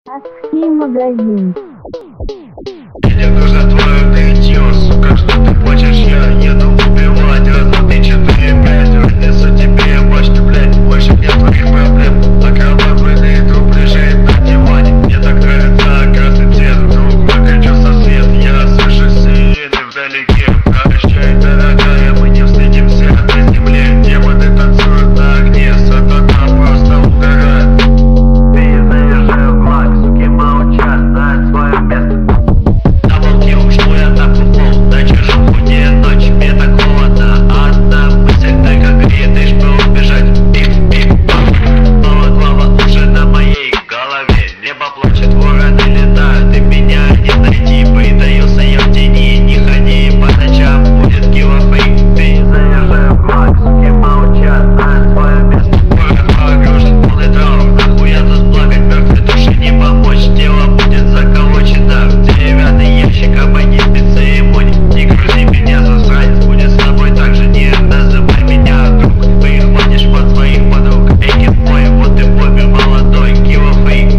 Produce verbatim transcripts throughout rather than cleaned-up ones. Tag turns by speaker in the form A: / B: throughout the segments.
A: Адский магазин.
B: Мне нужно твое нытье, сука, что ты хочешь, я еду убивать. Раз, два, три, четыре, пять, разнесу тебе почту, блять, больше нет твоих проблем. Окровавленный труп лежит на диване. Мне так нравится красный цвет, вдруг выключился свет. Я слышу сирены вдалеке. Прощай, дорогая, мы не встретимся на земле. Демоны танцуют на огне, сатана просто угорает. Ты заезжай в флаг, суки молчат, знают свое место. Что я так упал, на чужом пути ночь, мне так холодно. Одна мысль только греет, лишь бы убежать. Пик-пик-пак, голова уже на моей голове. Небо плачет, вороны летают, и меня не найти. Притаился я в тени, не ходи, по ночам будет килофейк. Ты заезжай в флаг, суки молчат, знают свое место. Город погружен, полный траур, нахуя тут плакать, мертвой души не помочь. Тело будет заколочено в деревянный ящик, обойди спеццеремоний. Не грузи меня, засранец, будет с тобой так же. Не называй меня друг, прихватишь под своих подруг. Эй, мой, вот ты бомбер молодой, килофейк.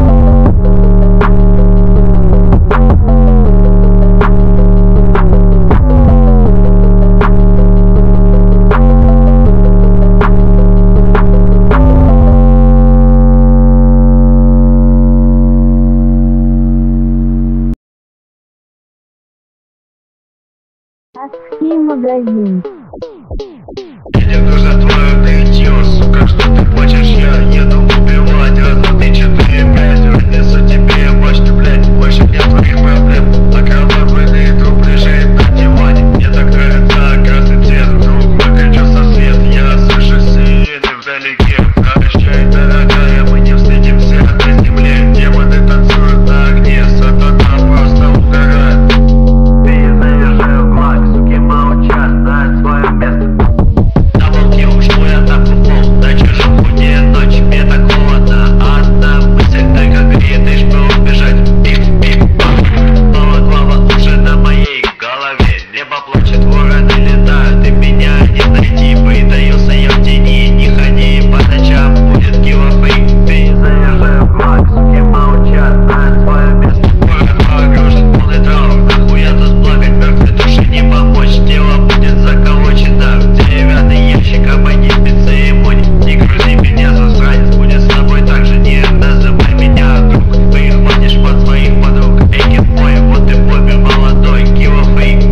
A: Адский магазин.
B: Мне нужно твое нытье, сука, что ты хочешь, я еду убивать. Раз, два, три, четыре, пять, разнесу тебе почту, блять, больше нет твоих проблем. Окровавленный труп лежит на диване. Мне так нравится красный цвет, вдруг выключился свет. Я слышу сирены вдалеке. Прощай, дорогая, мы не встретимся на земле. Демоны танцуют на огне, сатана просто угорает. Ты заезжай в флаг, суки молчат, знают свое место. Что я так упал, на чужом пути ночь, мне так холодно. Одна мысль только греет, лишь бы убежать. Пик-пик-пак, голова уже на моей голове. Небо плачет, вороны летают, и меня не найти. Притаился я в тени, не ходи, по ночам будет килофейк. Ты заезжай в флаг, суки молчат, знают свое место. Город погружен, полный траур, нахуя тут плакать, мертвой души не помочь. Тело будет заколочено в деревянный ящик, обойди спеццеремоний. Не грузи меня, засранец, будет с тобой так же. Не называй меня друг, прихватишь под своих подруг. Эй, мой, вот ты бомбер молодой, килофейк.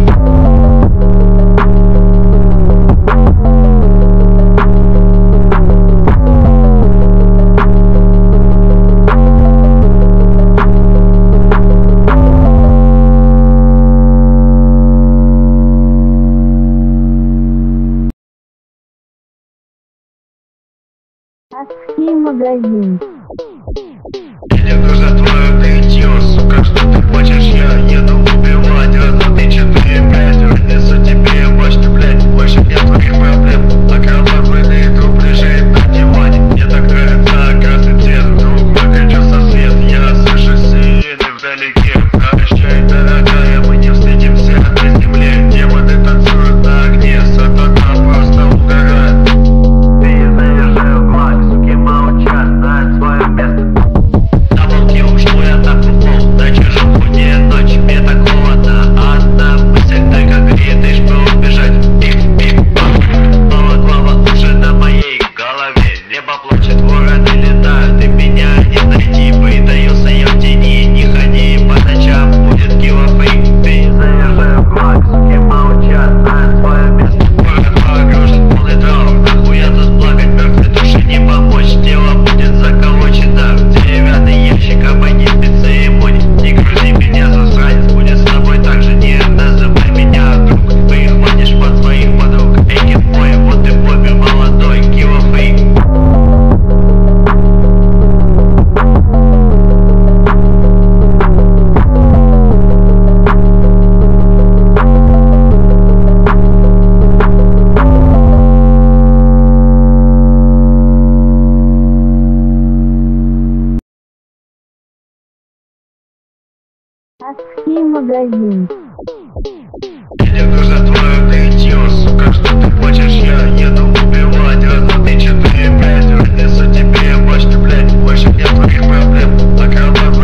A: Адский магазин.
B: Мне нужно твое нытье, сука, что ты хочешь, я еду убивать. Раз, два, три, четыре, пять, разнесу тебе почту, блять, больше нет твоих проблем. Окровавленный труп лежит на диване. Мне так нравится красный цвет, вдруг выключился свет. Я слышу сирены вдалеке. Прощай, дорогая, мы не встретимся на земле. Демоны танцуют на огне, сатана просто угорает. Ты заезжай в флаг, суки молчат, знают свое место. Что я так упал, на чужом пути ночь, мне так холодно. Одна мысль только греет, лишь бы убежать. Пик-пик-пак, голова уже на моей голове. Небо плачет, вороны летают, и меня не найти. Притаился я в тени, не ходи, по ночам будет килофейк. Ты заезжай в флаг, суки молчат, знают свое место. Город погружен, полный траур, нахуя тут плакать, мертвой души не помочь. Тело будет заколочено в деревянный ящик, обойди спеццеремоний. Не грузи меня, засранец, будет с тобой так же. Не называй меня друг, прихватишь под своих подруг. Эй, мой, вот ты бомбер молодой, килофейк.
A: Адский магазин.
B: Мне нужно твое нытье, сука, что ты хочешь, я еду убивать. Раз, два, три, четыре, пять, разнесу тебе почту, блять, больше нет твоих проблем. Окровавленный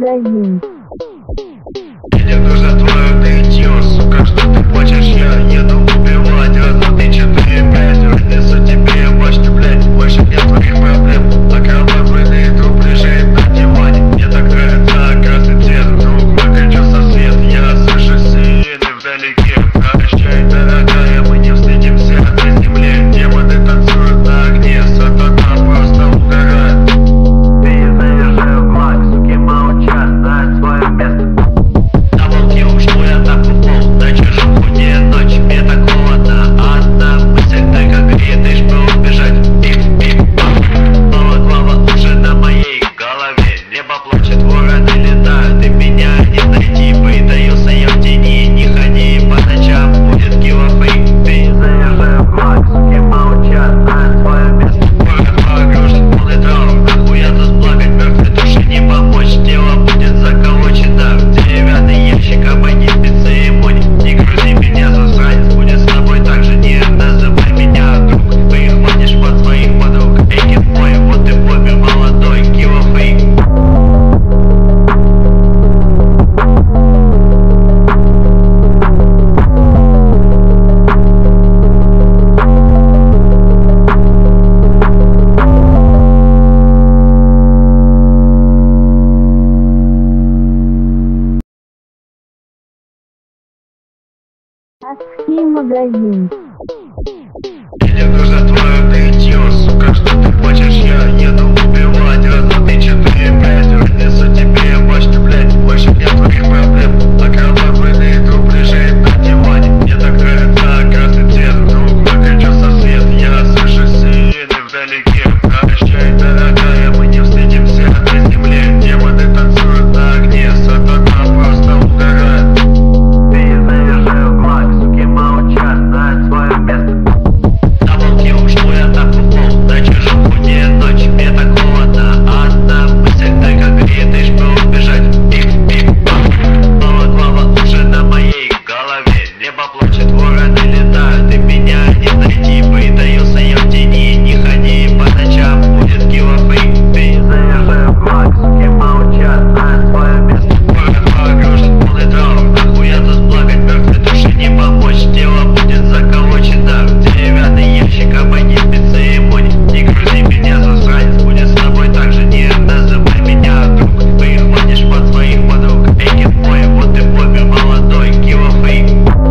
A: магазин.
B: Мне нужно твое нытье, сука, что ты хочешь, я еду убивать. Раз, два, три, четыре, пять, несу тебе башню, блять, больше нет твоих проблем. А кровавый труп лежит на диване. Мне так нравится красный цвет, вдруг выключился свет. Я слышу сирены вдалеке. Прощай, дорогая, мы не встретимся на земле. Демоны танцуют на огне, сатана просто угорает. Ты заезжай в глак, суки молчат, знают свое место. Что я так упал, на чужом пути ночь, мне так холодно. Одна мысль только греет, и что убежать. Пик-пик-пак, снова глава уже на моей голове. Небо плачет, вороны летают, и меня не найти. Притаился я в тени, не ходи, по ночам будет килофейк. Ты заезжай в глак, суки молчат, знают свое место. Город погружен в полный траур, нахуя тут плакать, мертвой души не помочь. Тело будет заколочено в деревянный ящик, обойди спеццеремонии. Не грузи меня, засранец, будет с тобой так же, не называй меня друг. Прихватишь под своих подруг, эй, мой, вот ты помер молодой, килофейк.
A: Адский магазин.
B: Мне нужно твое нытье, сука, что ты хочешь, я еду убивать. Раз, два, три, четыре, пять, несу тебе башню, блять, больше нет твоих проблем. А кровавый труп лежит на диване. Мне так нравится красный цвет, вдруг выключился свет. Я слышу сирены вдалеке. Прощай, дорогая, мы не встретимся на земле. Демоны танцуют на огне, сатана просто угорает. Ты заезжай в глак, суки молчат, знают свое место. Что я так упал, на чужом пути ночь, мне так холодно. Одна мысль только греет, и что убежать. Пик-пик-пак, снова глава уже на моей голове. Небо плачет, вороны летают, и меня не найти. Притаился я в тени, не ходи, по ночам будет килофейк. Ты заезжай в глак, суки молчат, знают свое место. Город погружен в полный траур, нахуя тут плакать, мертвой души не помочь. Тело будет заколочено в деревянный ящик, обойди спеццеремонии. Не грузи меня, засранец, будет с тобой так же, не называй меня друг. Прихватишь под своих подруг, эй, мой, вот ты помер молодой, килофейк.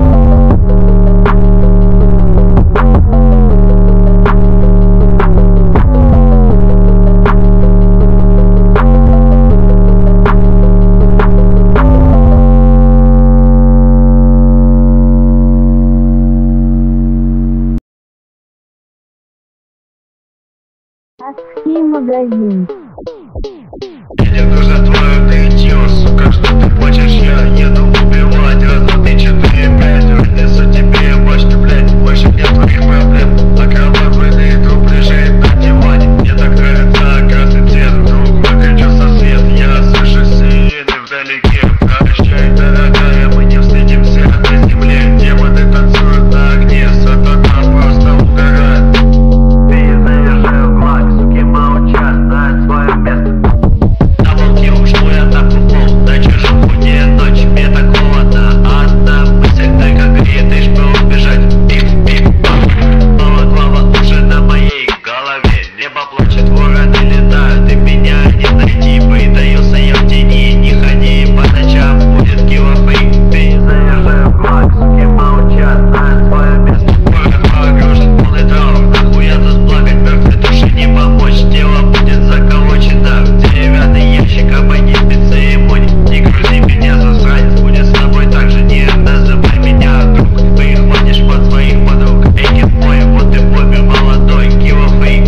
A: Адский магазин.
B: Мне нужно твое нытье, сука, что ты хочешь, я еду убивать. Раз, два, три, четыре, пять, несу тебе башню, блять, больше нет твоих проблем. А кровавый труп лежит на диване. Мне так нравится красный цвет, вдруг выключился свет. Я слышу сирены вдалеке. Прощай, дорогая, мы не встретимся на земле. Демоны танцуют на огне, сатана просто угорает. Ты заезжай в глак, суки молчат, знают свое место. Что я так упал, на чужом пути ночь, мне так холодно. Одна мысль только греет, и что убежать. Пик-пик-пак, снова глава уже на моей голове. Небо плачет, вороны летают, и меня не найти. Притаился я в тени, не ходи, по ночам будет килофейк. Ты заезжай в глак, суки молчат, знают свое место. Город погружен в полный траур, нахуя тут плакать, мертвой души не помочь. Тело будет заколочено в деревянный ящик, обойди спеццеремонии. Не грузи меня, засранец, будет с тобой так же, не называй меня друг. Прихватишь под своих подруг, эй, мой, вот ты помер молодой, килофейк.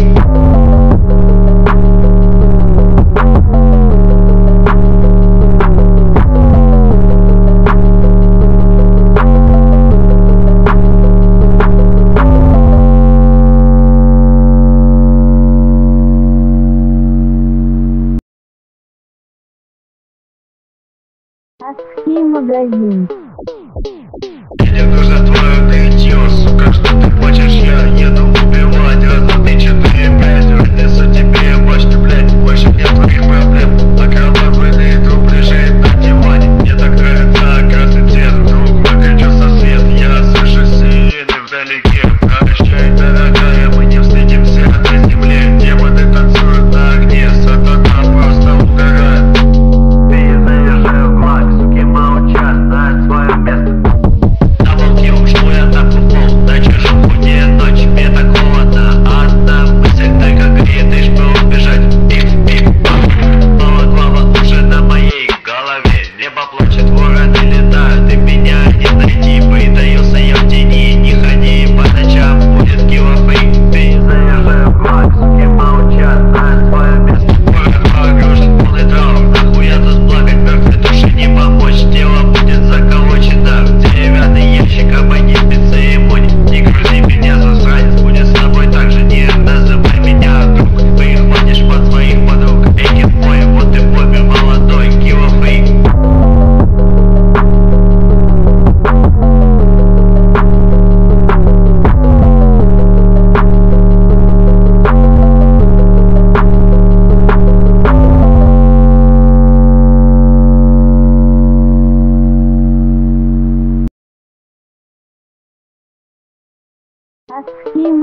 A: Адский магазин.
B: Мне нужно твое нытье, сука, что ты хочешь, я еду убивать. Раз, два, три, четыре, пять, несу тебе башню, блять, больше нет твоих проблем. А кровавый труп лежит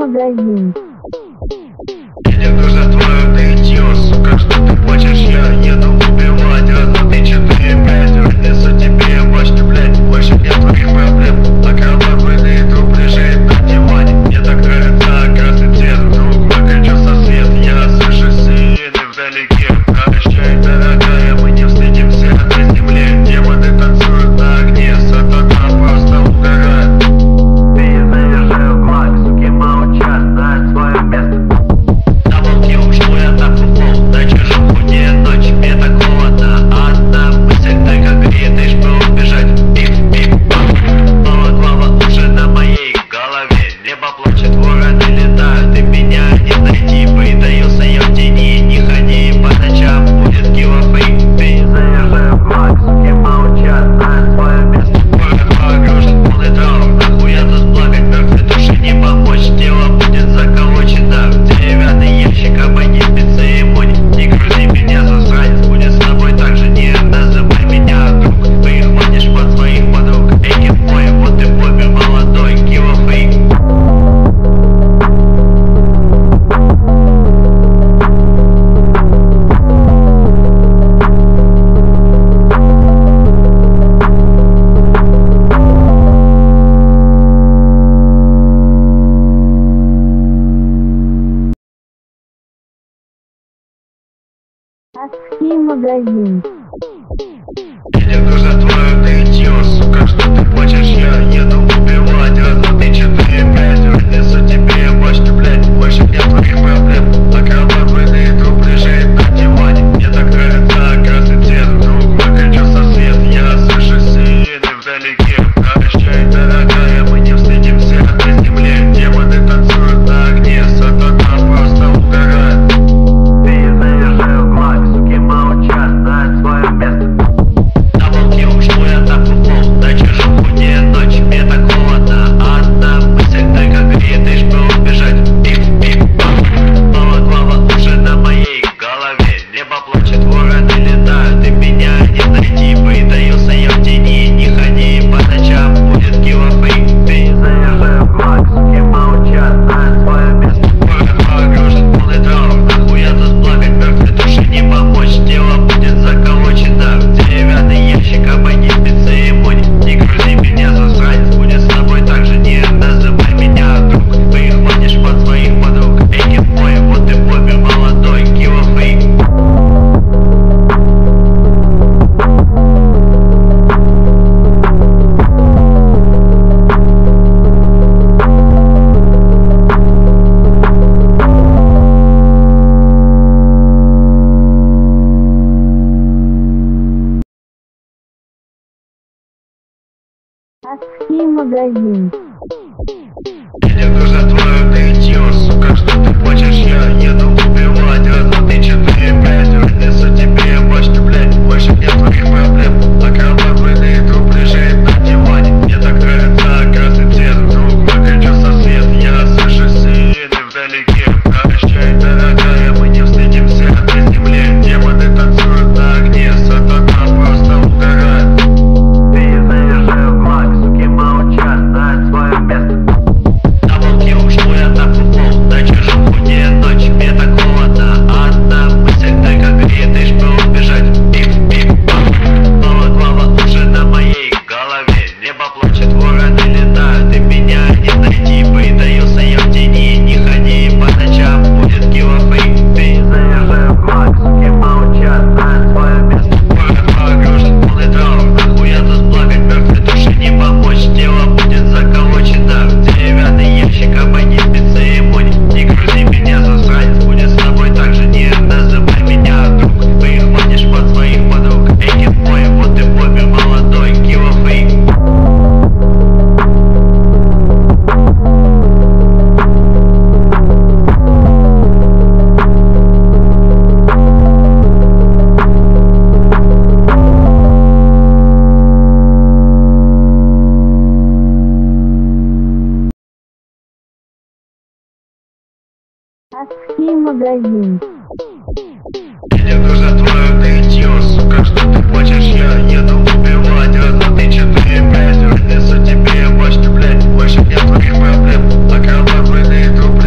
A: магазин.
B: Мне нужно твое нытье, сука, что ты хочешь, я еду убивать. Раз, два, три, четыре, пять, несу тебе башню, блядь, больше нет твоих проблем. Окровавленный труп лежит на диване. Мне так нравится красный цвет, вдруг выключу со свет. Я слышу сирены вдалеке. Прощай, дорогая, мы не встретимся на земле. Демоны танцуют на огне, сатана просто угорает. Ты заезжай в глак, суки молчат, знают свое место. Что я так упал, на чужом пути ночь, мне так холодно. Одна мысль только греет, лишь бы убежать. Пик-пик-пак, балаклава уже на моей голове. Небо плачет, вороны летают, и меня не найти. Притаился я в тени, не ходи, по ночам будет килофейк. Ты заезжай в глак, суки молчат, знают свое место. Город погружен, полный траур, нахуя тут плакать, мертвой души не помочь. Тело будет заколочено в деревянный ящик, обойди без церемоний. Не грузи меня, засранец, будет с тобой так же. Не называй меня друг, прихватишь под своих подруг. Эй, геймбой, вот ты бомбер молодой, килофейк.
A: Адский магазин.
B: Мне нужно твое нытье, сука, что ты хочешь, я еду убивать. Раз, два, три, четыре, пять, несу тебе башню, блядь, больше нет твоих проблем. Окровавленный труп лежит на диване. Мне так нравится красный цвет, вдруг выключу со свет. Я слышу сирены вдалеке. Прощай, дорогая, мы не встретимся на земле. Демоны танцуют на огне, сатана просто угорает. Ты заезжай в глак, суки молчат, знают свое место. Что я так упал, на чужом пути ночь, мне так холодно. Одна мысль только греет, лишь бы убежать. Пик-пик-пак, балаклава уже на моей голове. Небо плачет, вороны летают, и меня не найти. Притаился я в тени, не ходи, по ночам будет килофейк. Ты заезжай в глак, суки молчат, знают свое место. Город погружен, полный траур, нахуя тут плакать, мертвой души не помочь. Тело будет заколочено в деревянный ящик, обойди без церемоний. Не грузи меня, засранец, будет с тобой так же. Не называй меня друг, прихватишь под своих подруг. Эй, геймбой, вот ты бомбер молодой, килофейк.
A: Адский магазин.
B: Мне нужно твое нытье, сука, что ты хочешь, я еду убивать. Раз, два, три, четыре, пять, несу тебе башню, блядь, больше нет твоих проблем. Окровавленный труп лежит на диване. Мне так нравится красный цвет, вдруг выключу со свет. Я слышу сирены вдалеке. Прощай, дорогая, мы не встретимся на земле. Демоны танцуют на огне, сатана просто угорает. Ты заезжай в глак, суки молчат, знают свое место. Что я так упал, на чужом пути ночь, мне так холодно. Одна мысль только греет, лишь бы убежать. Пик-пик-пак, балаклава уже на моей голове. Небо плачет, вороны летают, и меня не найти. Притаился я в тени, не ходи, по ночам будет килофейк. Ты заезжай в глак, суки молчат, знают свое место. Город погружен, полный траур, нахуя тут плакать, мертвой души не помочь. Тело будет заколочено в деревянный ящик, обойди без церемоний. Не грузи меня, засранец, будет с тобой так же. Не называй меня друг, прихватишь под своих подруг. Эй, геймбой, вот ты бомбер молодой, килофейк.
A: Адский магазин.
B: Мне нужно твое нытье, сука, что ты хочешь, я еду убивать. Раз, два, три, четыре, пять, несу тебе башню, блядь, больше нет твоих проблем. Окровавленный труп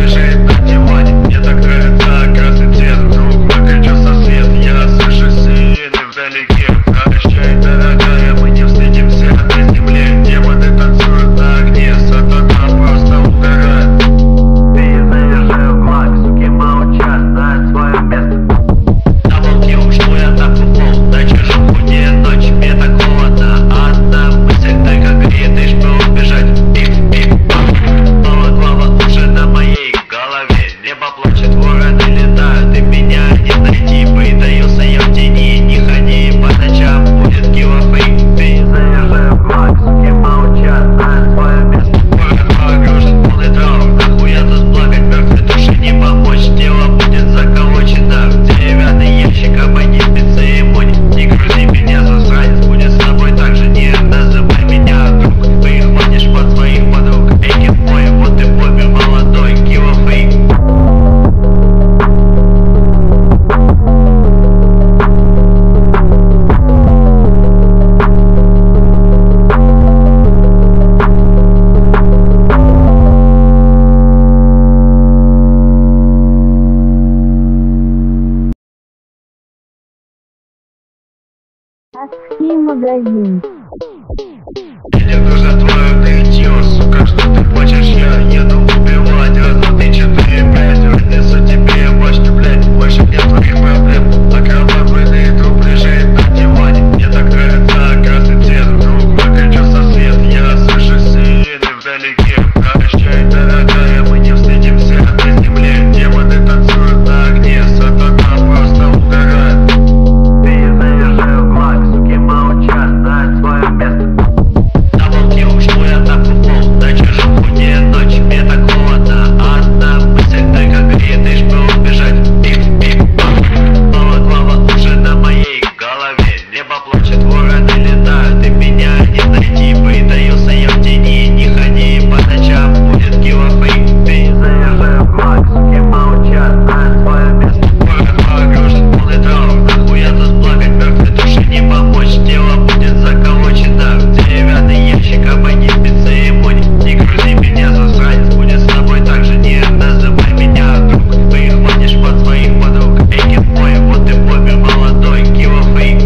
A: магазин.
B: Мне нужно твое нытье, сука, что ты хочешь, я еду убивать. Раз, два, три, четыре, пять, несу тебе башню, блять, больше нет твоих проблем. Окровавленный труп лежит на диване. Мне так нравится красный цвет, вдруг выключился свет. Я слышу сирены вдалеке. Прощай, дорогая, мы не встретимся на земле. Демоны танцуют на огне, сатана просто угорает. Ты заезжай в глак, суки молчат, знают свое место. Даблкил, что я так упал, на чужом пути ночь, мне так холодно. Одна мысль только греет, лишь бы убежать. Пик-пик-пак, снова глава уже на моей голове. Небо плачет, вороны летают, ты меня не найти. Притаился я в тени, не ходи, по ночам будет килофейк. Ты заезжай в глак, суки молчат, знают свое место. Город погружен в полный траур, нахуя тут плакать, мертвой душе не помочь. Тело будет заколочено в деревянный ящик, обойди спеццеремонии. Не грузи меня, засранец, будет с тобой так же, не называй меня друг. Прихватишь под своих подруг, эй, китбой, вот ты бомбер молодой, килофейк.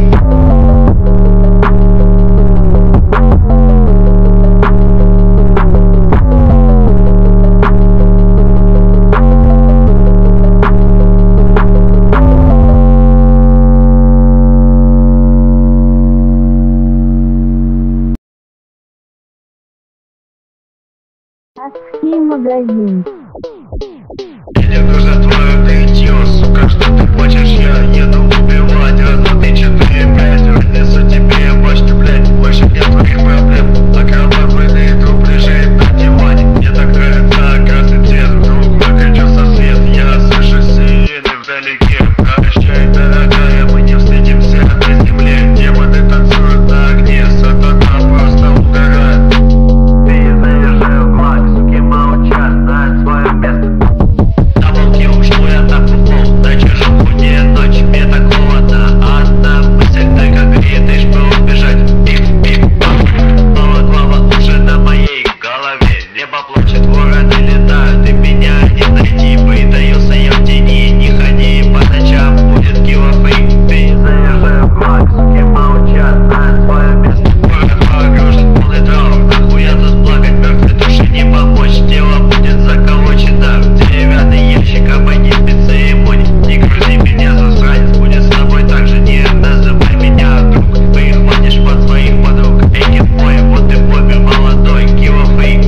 A: Адский магазин.
B: Мне нужно твое нытье, сука, что ты хочешь, я еду убивать. Раз, два, три, четыре, пять, несу тебе башню, блять, больше нет твоих проблем. Окровавленный труп лежит на диване. Мне так нравится красный цвет, вдруг выключился свет. Я слышу сирены вдалеке. Прощай, дорогая, мы не встретимся на земле. Демоны танцуют на огне, сатана просто угорает. Ты заезжай в глак, суки молчат, знают свое место. Даблкил, что я так упал, на чужом пути ночь, мне так холодно. Одна мысль только греет, лишь бы убежать. Пик-пик-пак, снова глава уже на моей голове. Небо плачет, вороны летают, ты меня не найти. Притаился я в тени, не ходи, по ночам будет килофейк. Ты заезжай в глак, суки молчат, знают свое место. Город погружен в полный траур, нахуя тут плакать, мертвой душе не помочь. Тело будет заколочено в деревянный ящик, обойди спеццеремонии. Не грузи меня, засранец, будет с тобой так же, не называй меня друг. Прихватишь под своих подруг, эй, китбой, вот ты бомбер молодой, килофейк.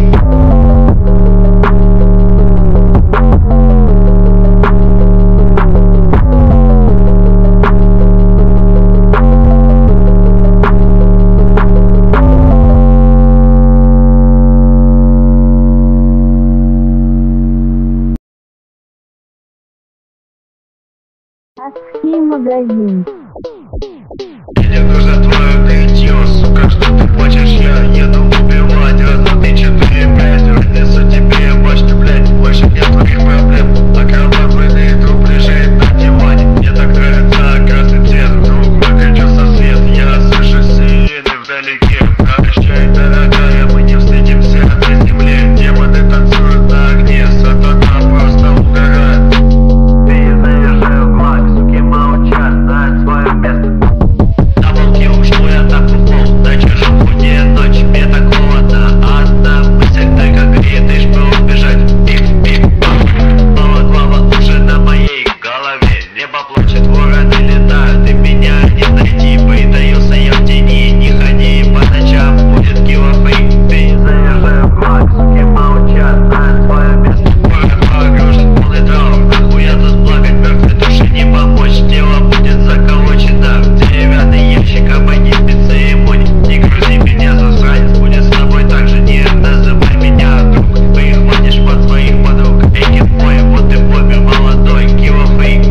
A: Адский магазин.
B: Мне нужно твое нытье, сука, что ты хочешь, я еду убивать. Раз, два, три, четыре, пять, несу тебе башню, блять, больше нет твоих проблем. Окровавленный труп лежит на диване. Мне так нравится красный цвет, вдруг выключился свет. Я слышу сирены вдалеке. Прощай, дорогая, мы не встретимся на земле. Демоны танцуют на огне, сатана просто угорает. Ты заезжай в глак, суки молчат, знают свое место. Даблкил, что я так упал, на чужом пути ночь, мне так холодно. Одна мысль только греет, лишь бы убежать. Пик-пик-пак, снова глава уже на моей голове. Небо плачет, вороны летают, ты меня не найти. Притаился я в тени, не ходи, по ночам будет килофейк. Ты заезжай в глак, суки молчат, знают свое место. Город погружен в полный траур, нахуя тут плакать, мертвой душе не помочь. Тело будет заколочено в деревянный ящик, обойди спеццеремонии. Не грузи меня, засранец, будет с тобой так же, не называй меня друг. Прихватишь под своих подруг, эй, китбой, вот ты бомбер молодой, килофейк.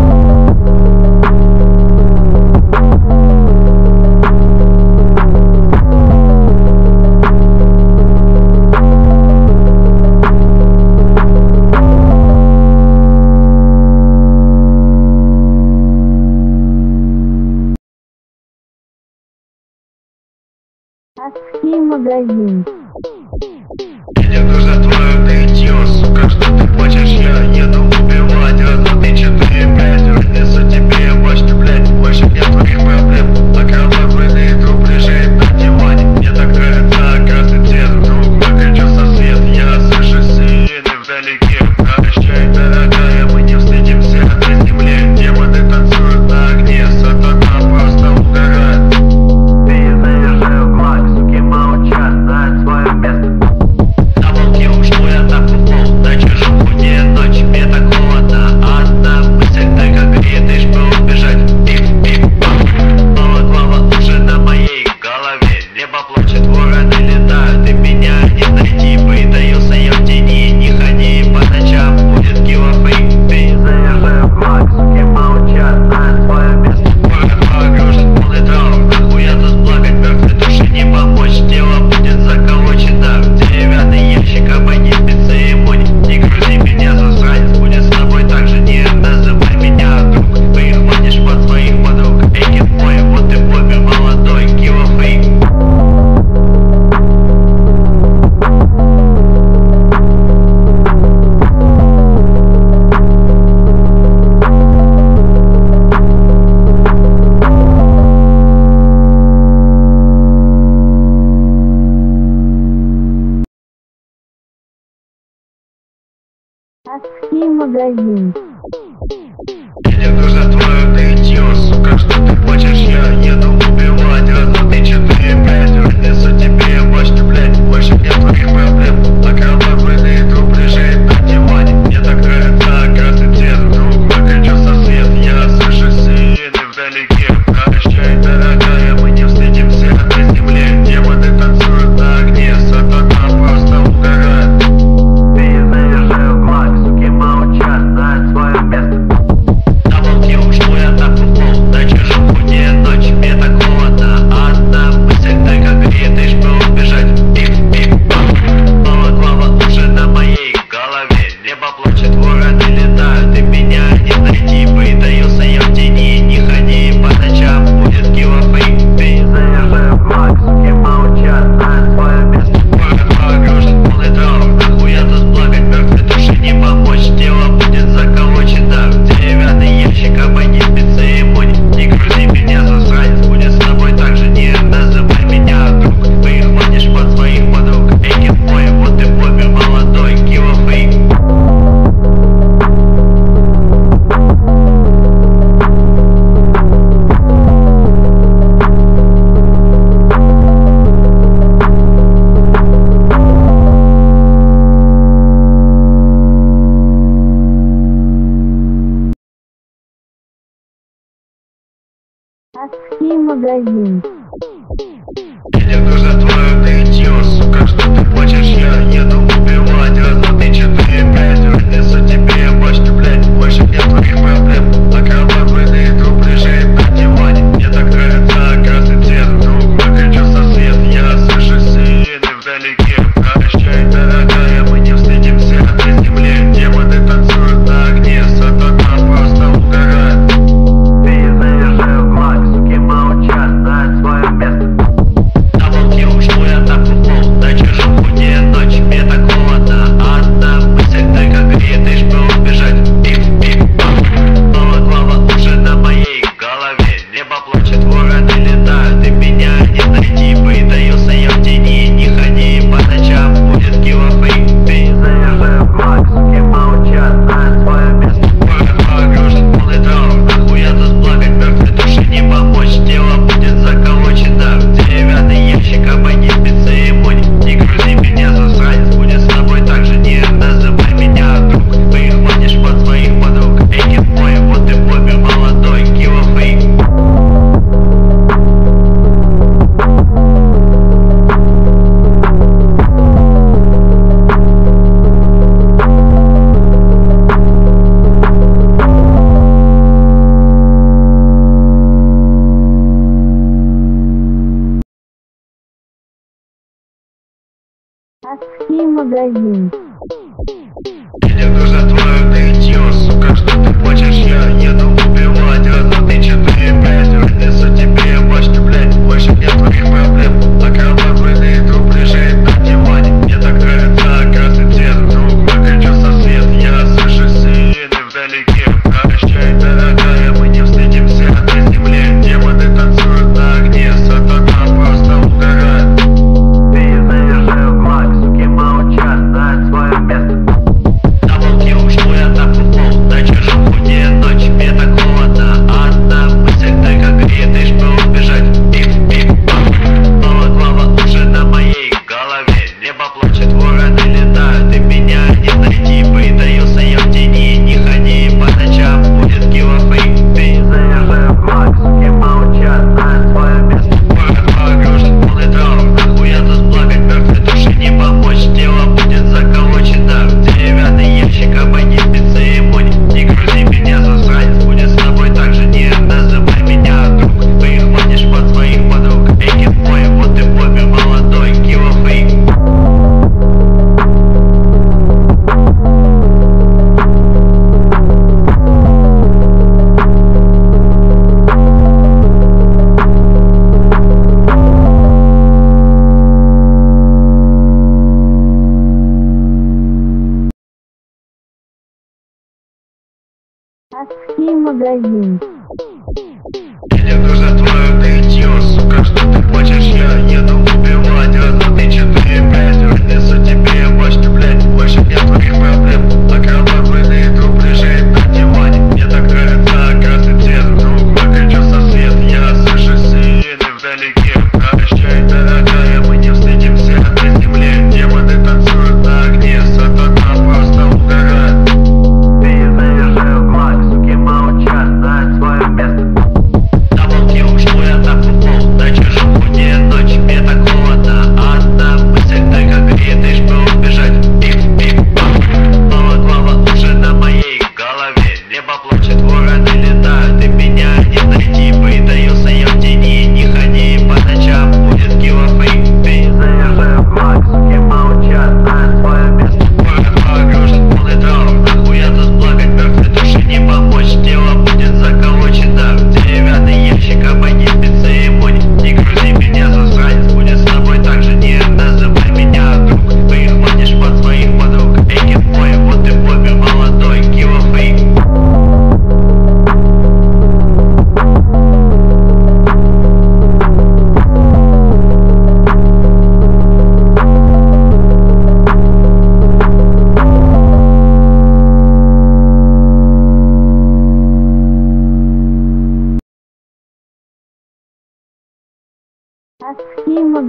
A: Адский магазин.
B: Мне нужно твое нытье, сука, что ты хочешь, я еду убивать. Раз, два, три, четыре, пять, несу тебе башню, блять, больше нет твоих проблем. Окровавленный труп лежит
A: магазин.
B: Мне нужно твое нытье, сука, что ты хочешь, я еду убивать. Раз, два, три, четыре, пять, несу тебе мощно, блядь, больше нет твоих проблем. Окровавленный труп лежит на диване. Мне так нравится красный цвет, вдруг выключу со свет. Я слышу сирены вдалеке. Прощай, дорогая, мы не встретимся на земле. Демоны танцуют на огне, сатана просто угорает. Ты заезжай в главе, суки молчат, знают свое место. Что я так упал, на чужом пути ночь, мне так холодно. Одна мысль только греет, и что убежать. Пик-пик-пак, балаклава уже на моей голове. Небо плачет, вороны летают, и меня не найти. Притаился я в тени, не ходи, по ночам будет килофейк. Ты заезжай в главе, суки молчат, знают свое место. Город погружен, полный траур, нахуя тут плакать, мертвой души не помочь. Тело будет заколочено в деревянный ящик, обойди без церемоний. Не грузи меня, засранец, будет с тобой так же. Не называй меня друг, прихватишь под своих подруг. Эй, геймбой, вот ты бомбер молодой, килофейк.
A: Адский магазин.
B: Мне нужно твое нытье, сука, что ты хочешь, я еду убивать. Раз, два, три, четыре, пять, несу тебе мощно, блядь, больше нет твоих проблем. Окровавленный труп лежит на диване. Мне так нравится красный цвет, вдруг выключу со свет. Я слышу сирены вдалеке. Прощай, дорогая, мы не встретимся на земле. Демоны танцуют на огне, сатана просто угорает. Ты заезжай в главе, суки молчат, знают свое место. Что я так упал, на чужом пути ночь, мне так холодно. Одна мысль только греет, и что убежать. Пик-пик-пак, балаклава уже на моей голове. Небо плачет, вороны летают, и меня не найти. Притаился я в тени, не ходи, по ночам будет килофейк. Ты заезжай в главе, суки молчат, знают свое место. Город погружен, полный траур, нахуя тут плакать, мертвой души не помочь. Тело будет заколочено в деревянный ящик, обойди без церемоний. Не грузи меня, засранец, будет с тобой так же. Не называй меня друг, прихватишь под своих подруг. Эй, геймбой, вот ты бомбер молодой, килофейк.
A: Адский магазин.
B: Мне нужно твое нытье, сука, что ты хочешь, я еду убивать. Раз, два, три, четыре, пять, несу тебе мощно, блядь, больше нет твоих проблем. Окровавленный труп лежит на диване. Мне так нравится красный цвет, вдруг выключу со свет. Я слышу сирены вдалеке. Прощай, дорогая, мы не встретимся на земле. Демоны танцуют на огне, сатана просто угорает. Ты заезжай в главе, суки молчат, знают свое место. Что я так упал, на чужом пути ночь, мне так холодно. Одна мысль только греет, и что убежать. Пик-пик-пак, балаклава уже на моей голове. Небо плачет, вороны летают, и меня не найти. Притаился я в тени, не ходи, по ночам будет килофейк. Ты заезжай в главе, суки молчат, знают свое место. Город погружен, полный траур, нахуя тут плакать, мертвой души не помочь. Тело будет заколочено в деревянный ящик, обойди без церемоний. Не грузи меня, засранец, будет с тобой так же. Не называй меня друг, прихватишь под своих подруг. Эй, геймбой, вот ты бомбер молодой, килофейк.
A: Адский магазин.
B: Мне нужно твое нытье, сука, что ты хочешь, я еду убивать. Раз, два, три, четыре, пять, несу тебе мощно, блядь, больше нет твоих проблем. Окровавленный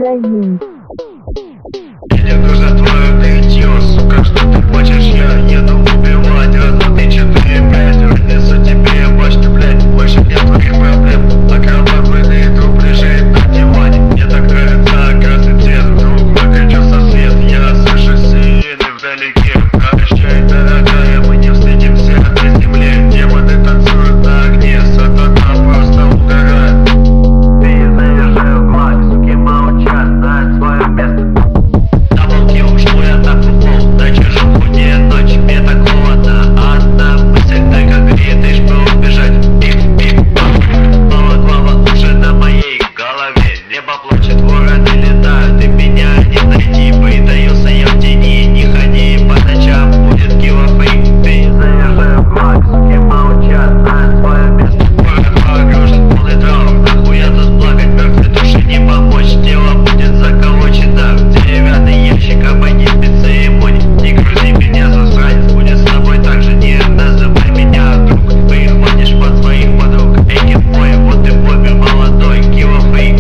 A: магазин.
B: Еду за твою нытье, сука, что ты хочешь, я еду убивать. Раз, два, три, четыре, пять, разнесу тебе башню, блять, больше нет твоих проблем. А кровавый труп лежит на диване. Мне так нравится красный цвет, вдруг выключился свет. Я слышу сирены вдалеке. Прощай, дорогая, мы не встретимся на земле. Демоны танцуют на огне, сатана просто угорает. Ты заезжай в глаз, суки молчат, знают свое место. Даблкил, что я так уплыл, на чужом худе ночь, мне так холодно. Одна мысль только греет, и что убежать. Пик-пик-пак, снова глава уже на моей голове. Небо плачет, вороны летают, и меня не найти. Притаился я в тени, не ходи, по ночам будет килофейк. Ты заезжай в глаз, суки молчат, знают свое место. Город погружен в полный траур, нахуя тут плакать, мертвой душе не помочь. Тело будет заколочено в деревянный ящик, обойди спеццеремонии. Не грузи меня, засранец, будет с тобой так же, не называй меня друг. Переходишь под своих подруг, эй, мой, вот ты бомбер молодой, килофейк.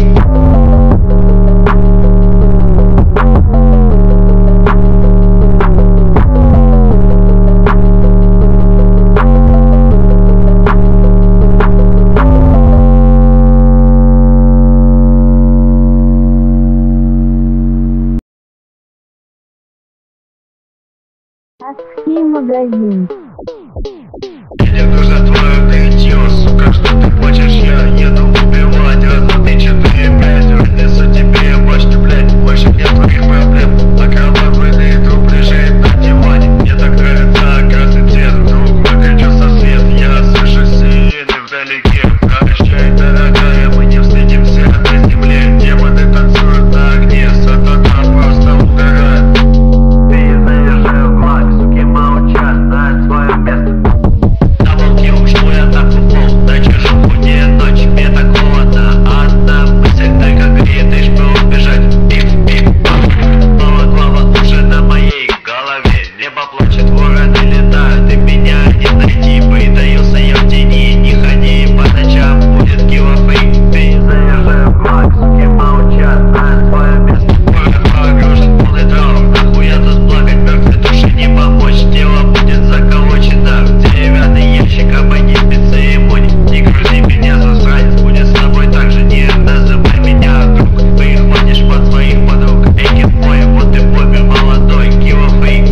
A: Адский магазин.
B: Еду за твою нытье, сука, что ты хочешь, я еду убивать. Раз, два, три, четыре, пять, разнесу тебе башню, блять, больше нет твоих проблем. А кровавый труп лежит на диване. Мне так нравится красный цвет, вдруг выключился свет. Я слышу сирены вдалеке. Прощай, дорогая, мы не встретимся на земле. Демоны танцуют на огне, сатана просто угорает. Ты заезжай в глаз, суки молчат, знают свое место. Даблкил, что я так уплыл, на чужом худе ночь, мне так холодно. Одна мысль только греет, и что убежать. Пик-пик-пак, снова глава уже на моей голове. Небо плачет, вороны летают, и меня не найти. Притаился я в тени, не ходи, по ночам будет килофейк. Ты заезжай в глаз, суки молчат, знают свое место. Город погружен в полный траур, нахуя тут плакать, мертвой душе не помочь. Тело будет заколочено в деревянный ящик, обойди спеццеремонии. Не грузи меня, засранец, будет с тобой так же, не называй меня друг. Переходишь под своих подруг, эй, мой, вот ты бомбер молодой, килофейк.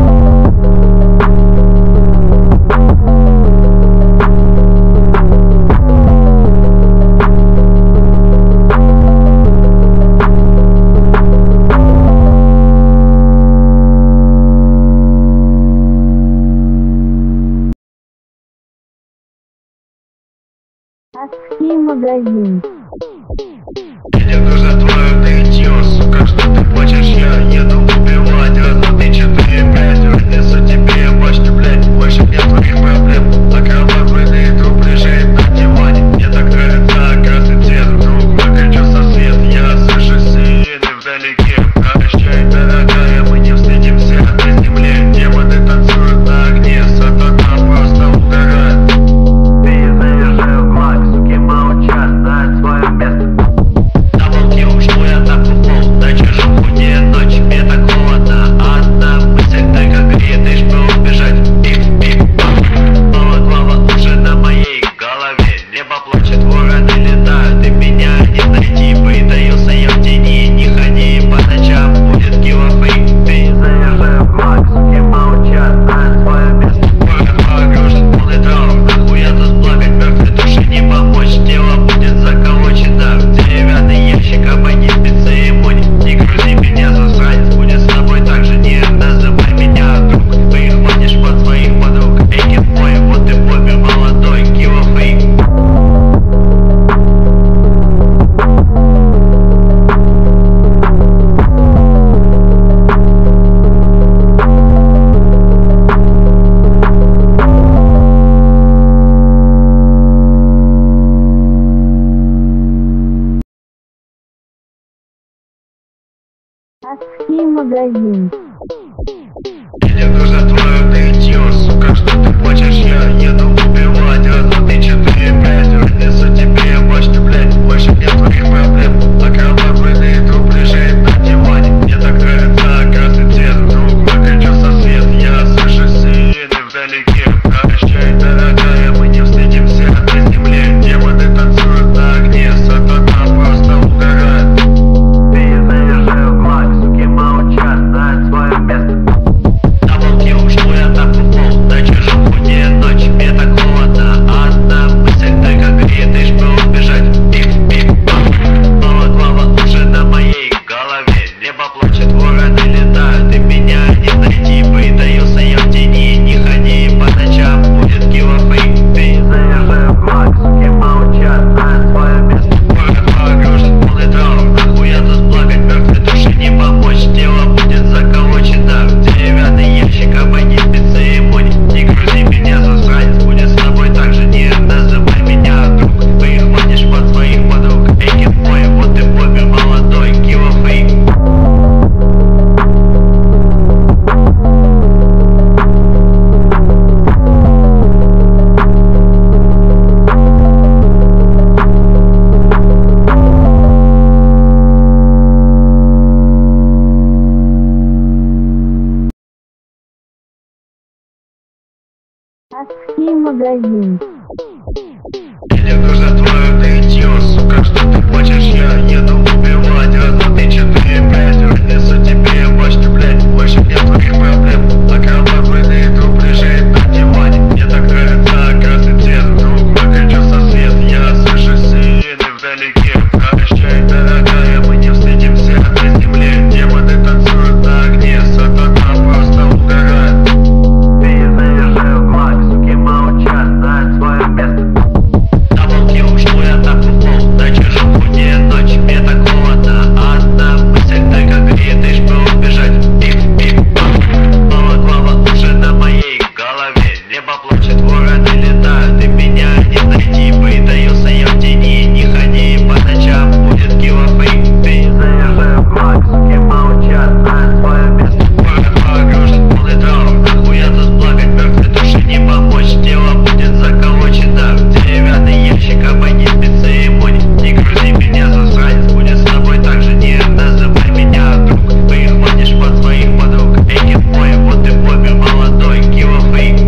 A: Адский магазин.
B: Еду за твою нытье, сука, что ты хочешь, я еду убивать. Раз, два, три, четыре, пять, разнесу тебе башню, блять, больше нет твоих проблем. А кровавый труп лежит на диване. Мне так нравится красный цвет, вдруг выключился свет. Я слышу сирены вдалеке. Прощай, дорогая, мы не встретимся на земле. Демоны танцуют на огне, сатана просто угорает. Ты заезжай в глаз, суки молчат, знают свое место. Даблкил, что я так уплыл, на чужом худе ночь, мне так холодно. Одна мысль только греет, и что убежать. Пик-пик-пак, снова глава уже на моей голове. Небо плачет, вороны летают, и меня не найти. Притаился я в тени, не ходи, по ночам будет килофейк. Ты заезжай в глаз, суки молчат, знают свое место. Город погружен в полный траур, нахуя тут плакать, мертвой душе не помочь. Тело будет заколочено в деревянный ящик, обойди спеццеремонии. Не грузи меня, засранец, будет с тобой так же, не называй меня друг. Переходишь под своих подруг, эй, мой, вот ты бомбер молодой, килофейк.
A: Адский магазин.
B: Еду за твою нытье, сука, что ты хочешь, я еду убивать. Раз, два, три, четыре, пять, разнесу тебе башню, блять, больше нет твоих проблем. А кровавый труп лежит
A: Адский магазин.
B: Мне нужно твое нытье, сука, что ты хочешь, я еду убивать. Раз, два, три, четыре, пять, несу тебе башню, блять, больше нет твоих проблем. Пока бабы труп лежит на диване. Мне так нравится красный цвет, вдруг выключу со свет. Я слышу сирены вдалеке. Прощай, дорогая, мы не встретимся на земле. Демоны танцуют на огне, сатана просто угорает. Ты заезжай в клак, суки молчат, знают свое место. Что я так упал, на чужом пути ночь, мне так холодно. Одна мысль только греет, и что убежать. Пик-пик, балаклава уже на моей голове. Небо плачет, вороны летают, и меня не найти. Притаился я в тени, не ходи, по ночам будет килофейк. Ты заезжай в клак, суки молчат, знают свое место. Город погружен, полный траур, нахуя тут плакать, мертвой души не помочь. Тело будет заколочено в деревянный ящик, обойди без церемоний. Не грузи меня, засранец, будет с тобой так же. Не называй меня друг, прихватишь под своих подруг. Эй, мой, вот ты бобер молодой, килофейк.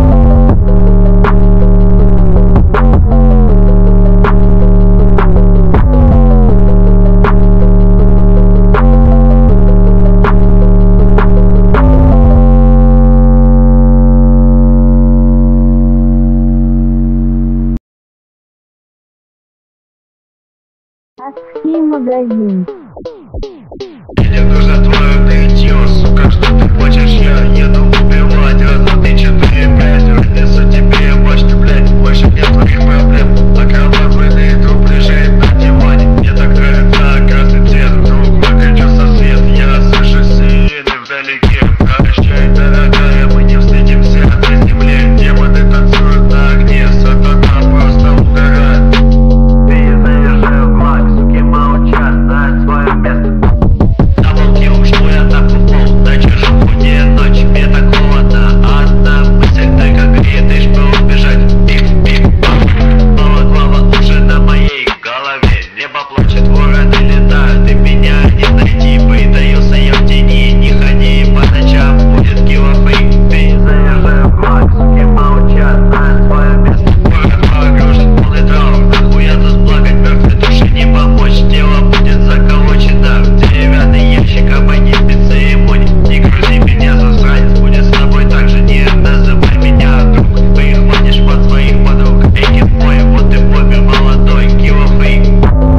A: Адский магазин.
B: Мне нужно твое нытье, сука, что ты хочешь, я еду убивать. Раз, два, три, четыре, пять, несу тебе башню, блять, больше нет твоих проблем. Пока бабы труп лежит на диване. Мне так нравится красный цвет, вдруг выключу со свет. Я слышу сирены вдалеке. Прощай, дорогая, мы не встретимся на земле. Демоны танцуют на огне, сатана просто угорает. Ты заезжай в клак, суки молчат, знают свое место. Что я так упал, на чужом пути ночь, мне так холодно. Одна мысль только греет, и что убежать. Пик-пик, балаклава уже на моей голове. Небо плачет, вороны летают, и меня не найти. Притаился я в тени, не ходи, по ночам будет килофейк. Ты заезжай в клак, суки молчат, знают свое место. Город погружен, полный траур, нахуя тут плакать, мертвой души не помочь. Тело будет заколочено в деревянный ящик, обойди без церемоний. Не грузи меня, засранец, будет с тобой так же. Не называй меня друг, прихватишь под своих подруг. Эй, мой, вот ты бобер молодой, килофейк.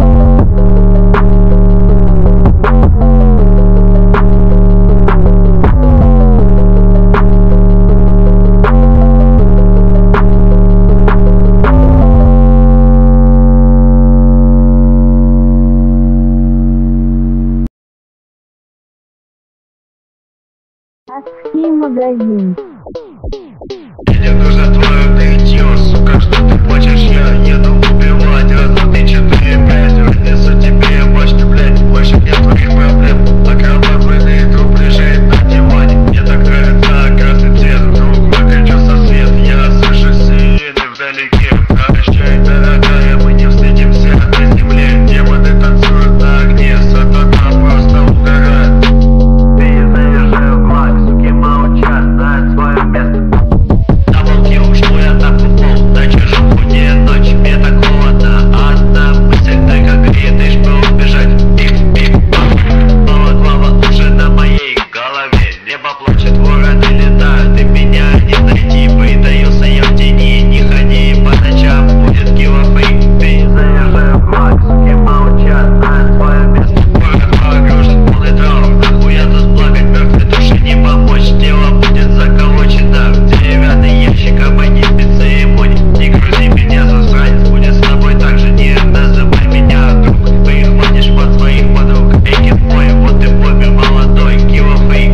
A: Адский магазин.
B: Мне нужно твое нытье, сука, что ты хочешь, я еду убивать. Раз, два, три, четыре, пять, несу тебе башню, блять, больше нет твоих проблем. Пока бабы труп лежит на диване. Мне так нравится красный цвет, вдруг выключу со свет. Я слышу сирены вдалеке. Прощай, дорогая, мы не встретимся на земле. Демоны танцуют на огне, сатана просто угорает. Ты заезжай в клак, суки молчат, знают свое место. Что я так упал, на чужом пути ночь, мне так холодно. Одна мысль только греет, и что убежать. Пик-пик, балаклава уже на моей голове. Небо плачет, вороны летают, и меня не найти. Притаился я в тени, не ходи, по ночам будет килофейк. Ты заезжай в клак, суки молчат, знают свое место. Город погружен, полный траур, нахуя тут плакать, мертвой души не помочь. Тело будет заколочено в деревянный ящик, обойди без церемоний. Не грузи меня, засранец, будет с тобой так же. Не называй меня друг, прихватишь под своих подруг. Эй, мой, вот ты бобер молодой, килофейк.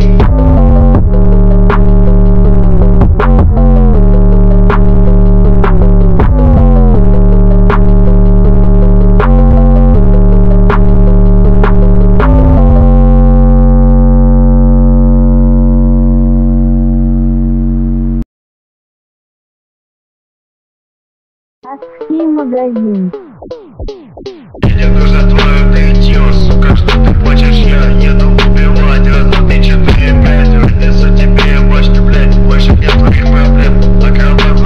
A: Адский магазин.
B: Мне нужно твое нытье, сука, что ты хочешь, я еду убивать. Раз, два, три, четыре, пять, несу тебе башню, блять, больше нет твоих проблем. Пока бабы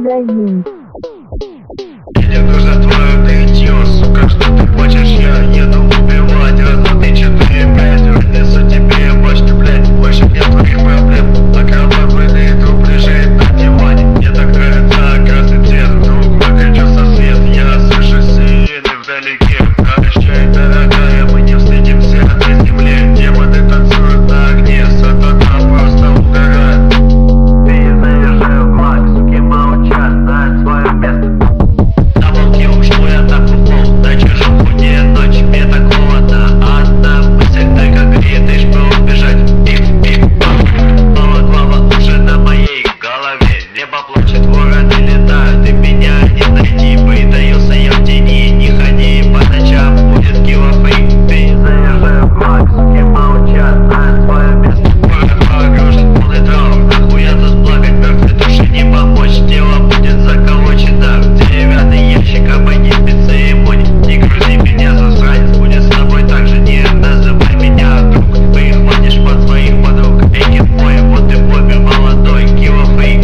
A: магазин.
B: Мне нужно твое нытье, сука, что ты хочешь, я еду убивать. Раз, два, три, четыре, пять, несу тебе башню, блять, больше нет твоих проблем. А когда были труп лежит на диване, мне так нравится красный цвет. Вдруг выключился свет, я слышу сирены вдалеке. Прощай, дорогая, мы не встретимся на земле. Демоны танцуют на огне, сатана просто угорает. Ты заезжай в глак, суки молчат, знают свое место. Даблкил, что я так уплыл, на чужом пути ночь, мне так холодно. Одна мысль только греет, и что убежать. Пик-пик-пак, снова глава уже на моей голове. Небо плачет, вороны летают, и меня не найти. Притаился я в тени, не ходи, по ночам будет килофейк. Ты заезжай в глак, суки молчат, знают свое место. Город погружен в полный траур, нахуя тут плакать, мертвой душе не помочь. Тело будет заколочено в деревянный ящик, обойди спецы и мунь. Не грузи меня, засранец, будет с тобой так же, не называй меня друг. Прихватишь под своих подруг, эй, мой, вот ты бобер молодой, килофейк.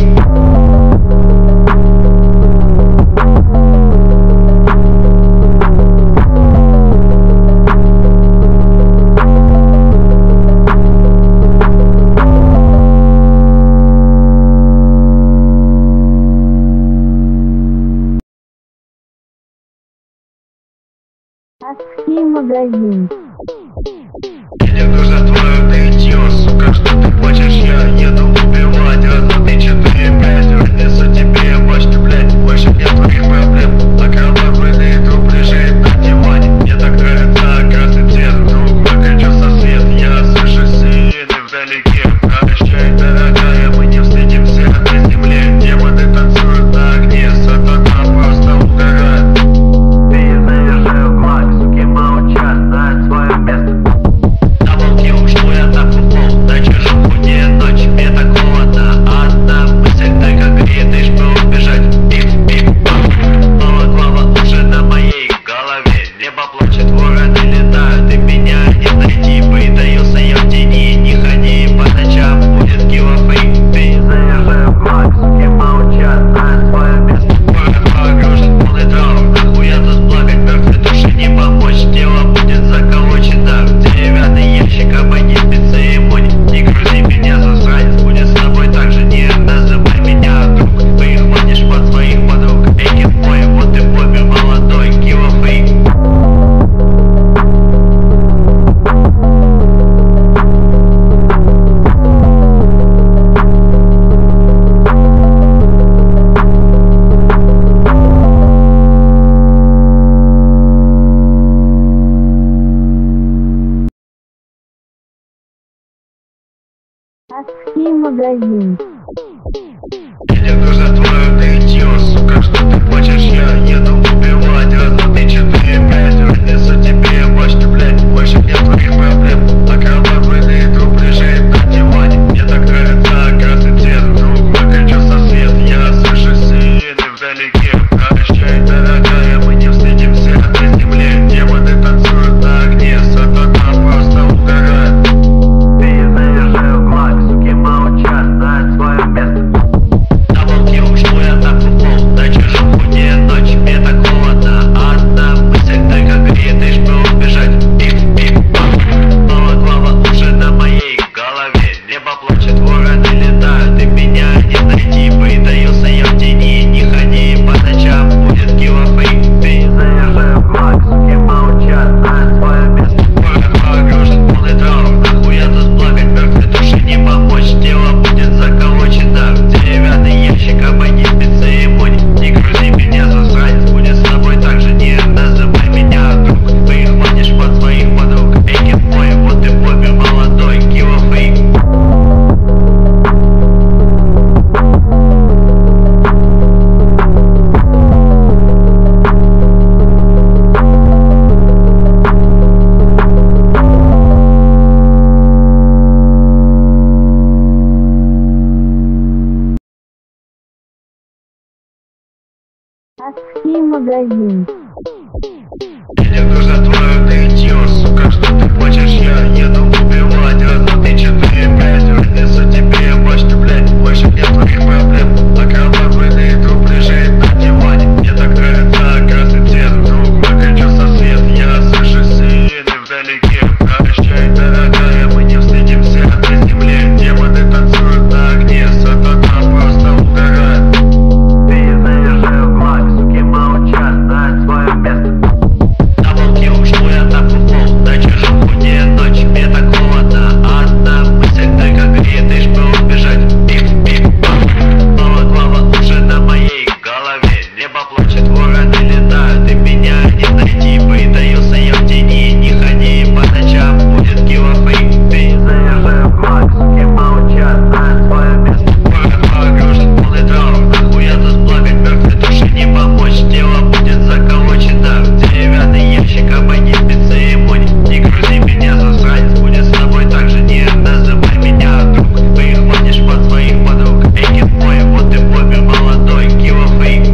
A: Адский магазин.
B: Мне нужно твое нытье, сука, что ты хочешь, я еду убивать. Раз, два, три, четыре, пять, несу тебе башню, блять, больше нет твоих проблем. А когда были труп лежит на диване, мне так нравится красный цвет. Вдруг выключился свет, я слышу сирены вдалеке. Прощай, дорогая, мы не встретимся на земле. Демоны танцуют на огне, сатана просто угорает. Ты заезжай в глак, суки молчат, знают свое место. Даблкил, что я так уплыл, на чужом пути ночь, мне так холодно. Одна мысль только греет, и что убежать. Пик-пик-пак, снова глава уже на моей голове. Небо плачет, вороны летают, и меня не найти. Притаился я в тени, не ходи, по ночам будет килофейк. Ты заезжай в глак, суки молчат, знают свое место. Город погружен в полный траур, нахуя тут плакать, мертвой душе не помочь. Тело будет заколочено в деревянный ящик, обойди спецы и мунь. Не грузи меня, засранец, будет с тобой так же, не называй меня друг. Прихватишь под своих подруг, эй, мой, вот ты бобер молодой, килофейк.
A: Адский магазин.
B: Мне нужно твое нытье, сука, что ты хочешь, я еду убивать. Раз, два, три, четыре, пять, несу тебе башню, блять, больше нет твоих проблем. А когда были труп лежит на диване, мне так нравится красный цвет. Вдруг выключился свет, я слышу сирены вдалеке. Прощай, дорогая, мы не встретимся на земле. Демоны танцуют на огне, сатана просто угорает. Ты заезжай в глак, суки молчат, знают свое место. Даблкил, что я так уплыл, на чужом пути ночь, мне так холодно. Одна мысль только греет, и что убежать. Пик-пик-пак, снова глава уже на моей голове. Небо плачет, вороны летают, и меня не найти. Притаился я в тени, не ходи, по ночам будет килофейк. Ты заезжай в глак, суки молчат, знают свое место. Город погружен в полный траур, нахуя тут плакать, мертвой душе не помочь. Тело будет заколочено в деревянный ящик, обойди спецы и мунь. Не грузи меня, засранец, будет с тобой так же, не называй меня друг. Прихватишь под своих подруг, эй, мой, вот ты бобер молодой, килофейк.
A: Адский магазин.
B: Мне нужно твое нытье, сука, что ты хочешь, я еду убивать. Раз, два, три, четыре, пять, несу тебе башню, блять, больше нет твоих проблем. А когда были труп лежит Небо плачет, вороны летают, и меня не найти. Притаился я в тени, не ходи, по ночам будет килофейк. Ты заезжай в маг, суки молчат, знают свое место. Город погружен, полный траур, нахуй я тут плакать, мертвой души не помочь. Тело будет заколочено в деревянный ящик, обойди без церемоний. Не грузи меня, засранец, будет с тобой так же, не называй меня друг. Прихватишь под своих подруг, эй, мой, вот ты бомбер молодой, килофейк.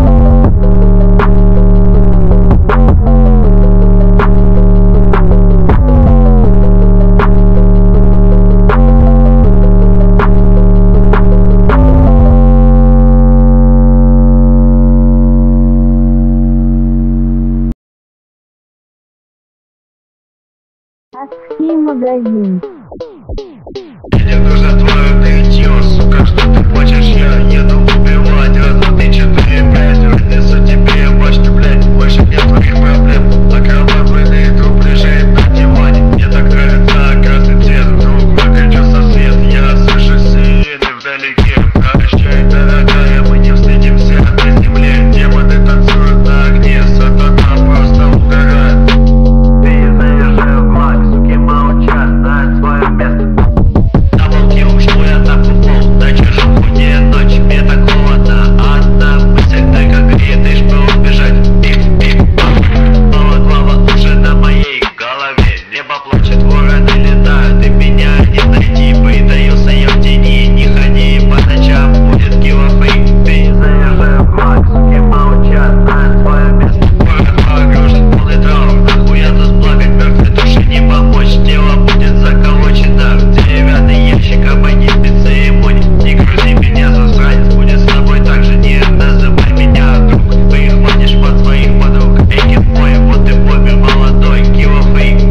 A: Адский магазин.
B: Мне нужно твое нытье, сука, что ты хочешь, я еду убивать. Раз, два, три, четыре, пять, несу тебе башню, блять, больше нет твоих проблем. Окровавленные труп лежит на диване. Мне так нравится красный цвет, вдруг выключу со свет. Я слышу сирены вдалеке. Прощай, дорогая, мы не встретимся на земле. Демоны танцуют на огне, сатана просто угорает. Ты заезжай в маг, суки молчат, знают свое место. Даблкил, что я так упал, на чужом пути ночь, мне так холодно. Одна мысль только греет, и что убежать. Пик-пик, балаклава уже на моей голове. Небо плачет, вороны летают, и меня не найти. Притаился я в тени, не ходи, по ночам будет килофейк. Ты заезжай в маг, суки молчат, знают свое место. Город погружен, полный траур, нахуй я тут плакать, мертвой души не помочь. Тело будет заколочено в деревянный ящик, обойди без церемоний. Не грузи меня, засранец, будет с тобой так же, не называй меня друг. Прихватишь под своих подруг, эй, мой, вот ты бомбер молодой, килофейк.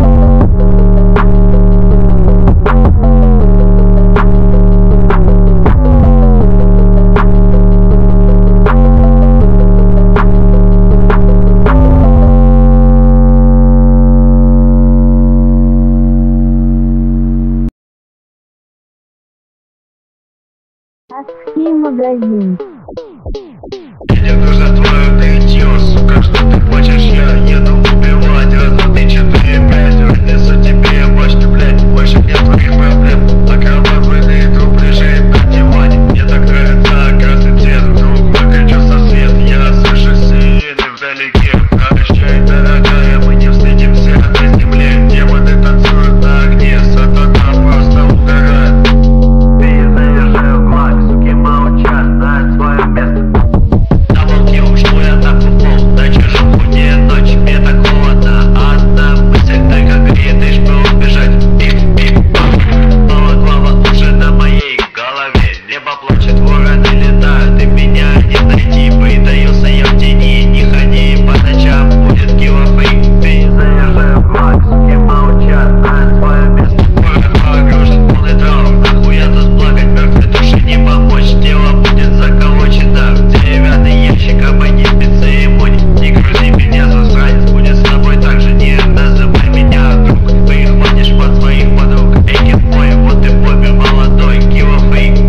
A: Адский магазин.
B: Мне нужно твое нытье, сука, что ты хочешь, я еду убивать. Раз, два, три, четыре, пять, несу тебе башню, блять, больше нет твоих проблем. Окровавленный труп лежит на диване. Мне так нравится красный цвет, вдруг выключу со свет. Я слышу сирены вдалеке. Прощай, дорогая, мы не встретимся на земле. Демоны танцуют на огне, сатана просто угорает. Ты заезжай в маг, суки молчат, знают свое место. Даблкил, что я так упал, на чужом пути ночь, мне так холодно. Одна мысль только греет, и что убежать. Пик-пик, балаклава уже на моей голове. Небо плачет, вороны летают, и меня не найти. Притаился я в тени, не ходи, по ночам будет килофейк. Ты заезжай в маг, суки молчат, знают свое место. Город погружен, полный траур, нахуй я тут плакать, мертвой души не помочь. Тело будет заколочено в деревянный ящик, обойди без церемоний. Не грузи меня, засранец, будет с тобой так же, не называй меня друг. Прихватишь под своих подруг, эй, мой, вот ты бомбер молодой, килофейк.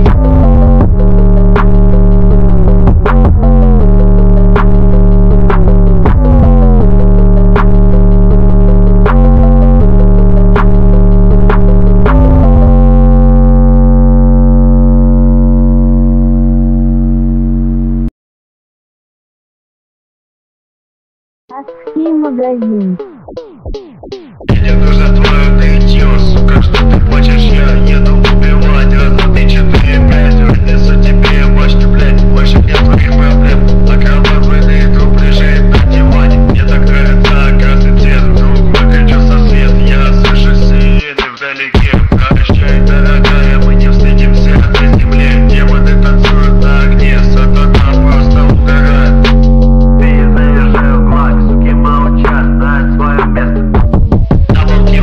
A: Адский магазин.
B: Мне нужно твое нытье, сука, что ты хочешь, я еду убивать. Раз, два, три, четыре, пять, несу тебе башню, блять, больше нет твоих проблем. Окровавленный труп лежит на диване. Мне так нравится красный цвет, вдруг выключу со свет. Я слышу сирены вдалеке. Прощай, дорогая, мы не встретимся на земле. Демоны танцуют на огне, сатана просто угорает. Ты заезжай в маг, суки молчат, знают свое место. Даблкил.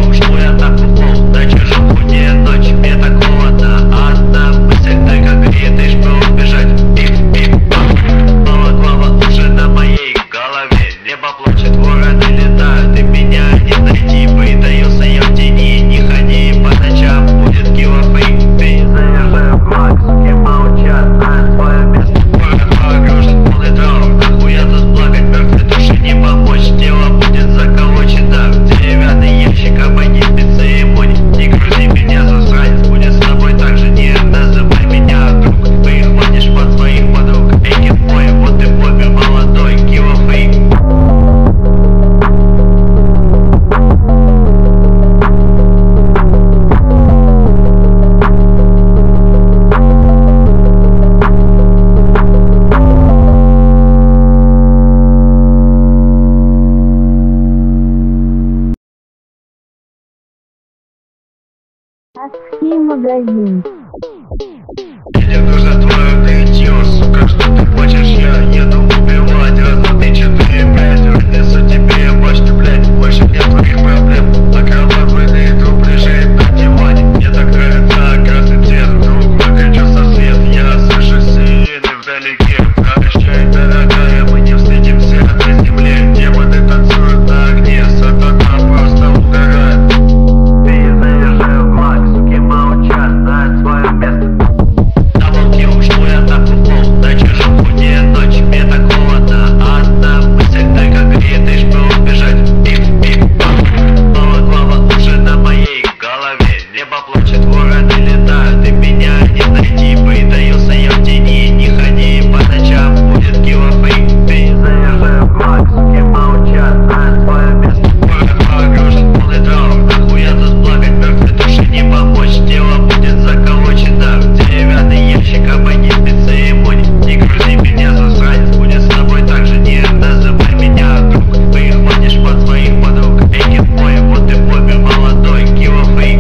A: магазин.
B: Мне нужно твое нытье, сука, что ты хочешь, я еду убивать. Раз, два, три, четыре, пять, несу тебе башню, блядь, больше нет твоих проблем. А кровавый иду ближе на диване. Мне так нравится красный цвет, вдруг выключу со свет. Я слышу сирены вдалеке. Прощай, дорогая, мы не встретимся на земле. Демоны танцуют на огне, сатана просто угорает. Ты заезжай в глак, суки молчат, знают свое место. Даблкил, что я так упал, на чужом пути ночь, мне так холодно. Одна мысль только греет, и что убежать. Пик-пик-пак, снова глава уже на моей голове. Небо плачет, вороны летают, и меня не найти. Притаился я в тени, не ходи, по ночам будет килофейк. Ты заезжай в глак, суки молчат, знают свое место. Город погружен в полный траур, нахуя тут плакать, мертвой души не помочь. Тело будет заколочено в деревянный ящик, обойди спеццеремонии. Не грузи меня, засранец, будет с тобой так же, не называй меня друг. Перехватишь под своих подруг, эй, мой, вот ты помер молодой, килофейк.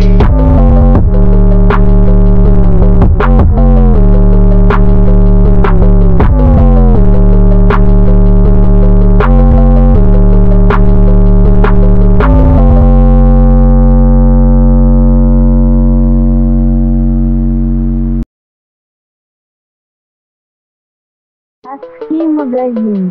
A: Адский магазин.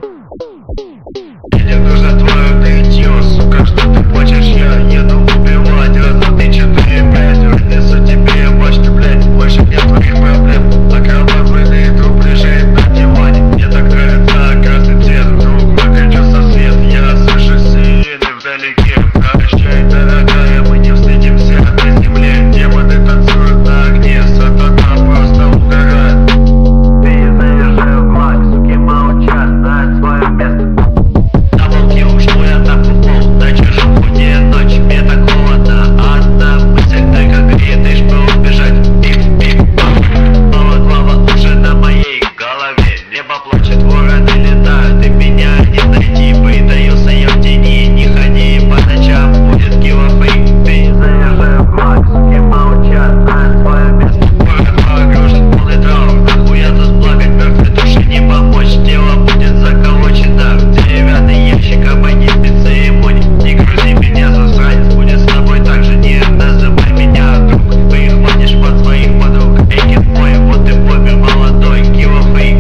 B: Мне нужно твое нытье, сука, что ты хочешь, я еду убивать. Раз, два, три, четыре, пять, несу тебе башню, блядь, больше нет твоих проблем. А кровавый иду ближе на диване. Мне так нравится красный цвет, вдруг выключу со свет. Я слышу сирены вдалеке. Прощай, дорогая, мы не встретимся на земле. Демоны танцуют на огне, сатана просто угорает. Ты заезжай в глак, суки молчат, знают свое место. Даблкил, что я так упал, на чужом пути ночь, мне так холодно. Одна мысль только греет, и что убежать. Пик-пик-пак, снова глава уже на моей голове. Небо плачет, вороны летают, и меня не найти. Притаился я в тени, не ходи, по ночам будет килофейк. Ты заезжай в глак, суки молчат, знают свое место. Город погружен в полный траур, нахуя тут плакать, мертвой души не помочь. Тело будет заколочено в деревянный ящик, обойди спеццеремонии. Не грузи меня, засранец, будет с тобой так же, не называй меня друг. Перехватишь под своих подруг, эй, мой, вот ты помер молодой, килофейк.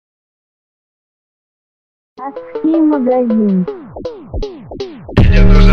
A: Адский магазин.
B: Мне нужно